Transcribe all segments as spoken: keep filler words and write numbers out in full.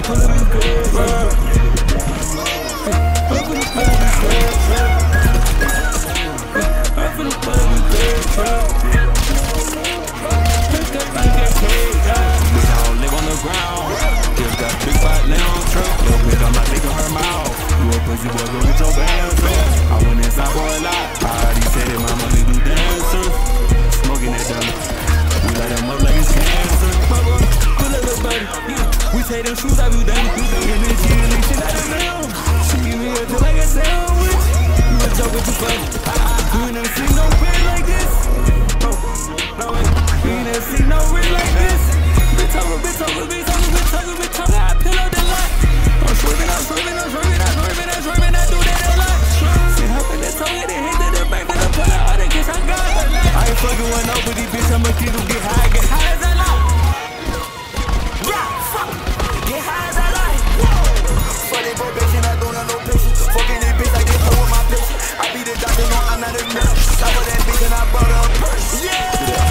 pull up in good, bro. I'm finna pull up in good, bro. I'm finna pull up in good, bro. Bitch, I don't live on the ground. Just got big fight now on truck. Little bitch, I'm not licking her mouth. You a pussy boy, go get your bands up. I went inside for a lot. I already said it, my money do dancers. Smoking that dummy. We light them up like it's cancer. Pull up, little buddy. We take them shoes off you, done. And then she release shit out of them. She give me a till like a sandwich. You a joke with you funny. You ain't never seen no bitch like this. No, no way. You ain't never seen no bitch like this. Bitch over, bitch over, bitch over, bitch over, bitch over. I pill up the lot. I'm swerving, I'm swerving, I'm swerving, I'm swerving, I'm swerving. I do that a lot. Sit up in the toe, it hit to the back, then I pull out all the kiss I got. I ain't fucking with nobody, bitch. I'ma keep them get high, get high as I like. Yeah, fuck. Get high as I like. For that probation, I don't have no patience. Fucking that bitch, I get home with my patient. I be the doctor, no, I'm not a nurse. I was that bitch and I brought her a purse. Yeah.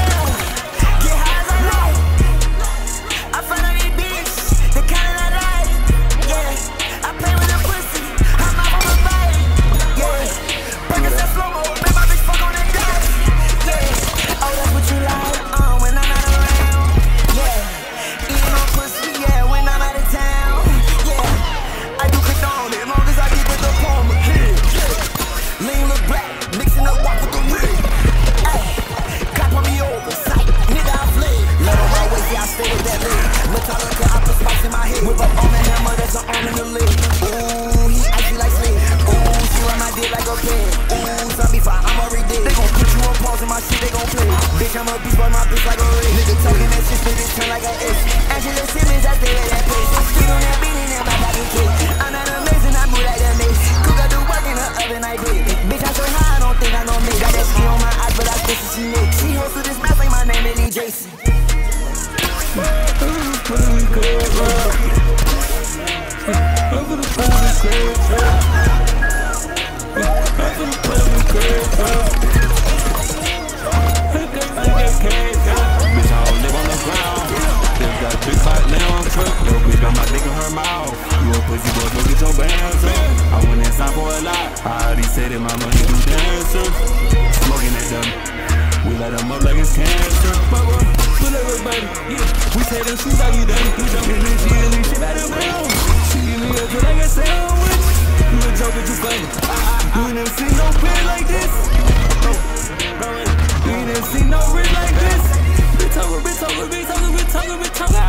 I'm a beast, boy, my bitch like a race. Nigga talking that shit, spit it, turn like an ace. Angela Simmons, I stay at that place. I skid on that beat and then my body cake. I'm not amazing, I move like that mace. Cook, I do work in the oven, I bake. Bitch, I'm so high, I don't think I know me. Got that skin on my eyes, but I think she naked. She hoes to this mouth like my name, Lily Jason. I'm gonna put it in good, bro. I'm gonna put it in good, bro. I'm gonna put it in good, bro. Bitch, I don't live on the ground. Still got a big fight now on truck. Little bitch, got my dick in her mouth. You a pussy boy, go get your bands up. I went inside for a lot. I already said it, my money do dancers. Smoking that dummy. We light them up like it's cancer. Pull up, everybody. Yeah, we take them shoes off you, dummy. You dummy. And then she release shit out of them. She give me a till like a sandwich. You a joke, but you funny. You ain't never seen no bitch like this. No, no way. You ain't never seen no rich like this. Bitch over, bitch over, bitch over, bitch over, bitch over.